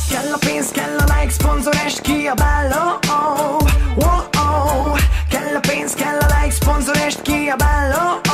Kell a pénz, kell a like, szponzorest kiabál, oh, oh, oh, oh. Kell a pénz, kell a like, szponzorest kiabál, oh,